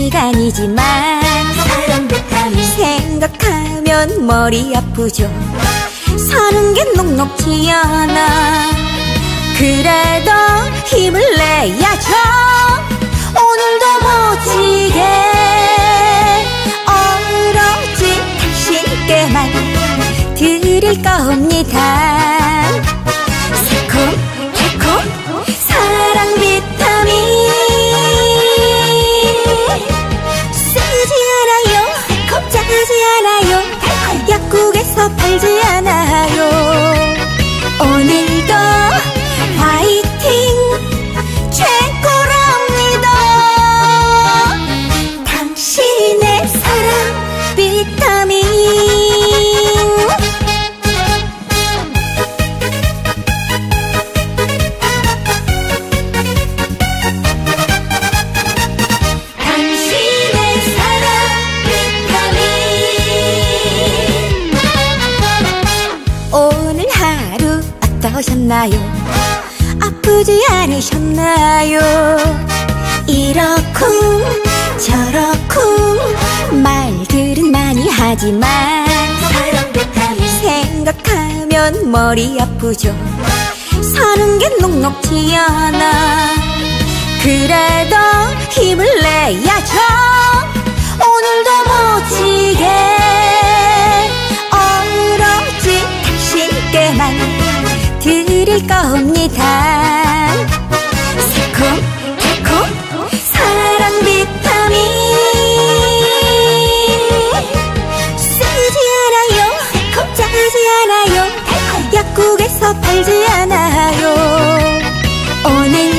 시간이지만 사랑 비타민 생각하면 머리 아프죠. 사는 게 녹록지 않아. 그래도 힘을 내야죠. 오늘도 멋지게 오로지 당신께만 드릴 겁니다. 새콤달콤 사랑 비타민 쓰지 않아요. 겁자지 않아요. 약국에서 팔지 않아요. 오늘도 화이팅 최고랍니다. 당신의 사랑 비타민. 당신의 사랑 비타민. 오늘 하루 어떠셨나요? 아프지 않으셨나요? 이렇쿵 저렇쿵 말들은 많이 하지만 사랑 비타민 생각하면 머리 아프죠. 사는 게 녹록지 않아. 그래도 힘을 내야죠. 오늘도 멋지게 오로지 당신께만 드릴 겁니다. 새콤달콤 사랑 비타민 쓰지 않아요. 겁자지 않아요. 약국에서 팔지 않아요. 오늘